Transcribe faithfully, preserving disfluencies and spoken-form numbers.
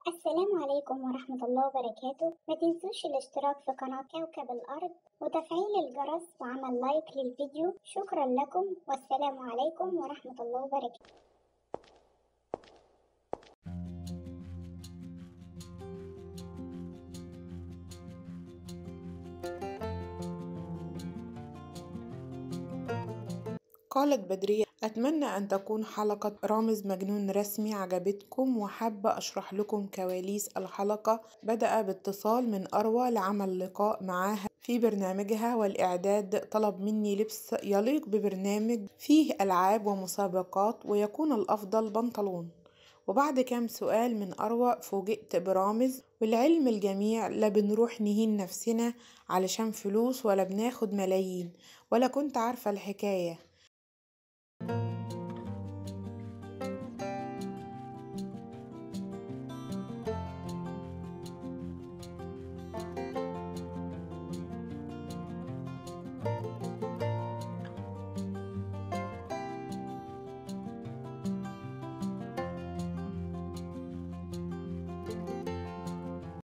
السلام عليكم ورحمة الله وبركاته. ما تنسوش الاشتراك في قناة كوكب الأرض وتفعيل الجرس وعمل لايك للفيديو. شكرا لكم والسلام عليكم ورحمة الله وبركاته. قالت بدرية: أتمنى أن تكون حلقة رامز مجنون رسمي عجبتكم، وحابة أشرح لكم كواليس الحلقة. بدأ باتصال من أروى لعمل لقاء معاها في برنامجها، والإعداد طلب مني لبس يليق ببرنامج فيه ألعاب ومسابقات، ويكون الأفضل بنطلون. وبعد كام سؤال من أروى فوجئت برامز، والعلم الجميع لا بنروح نهين نفسنا علشان فلوس ولا بناخد ملايين، ولا كنت عارفة الحكاية.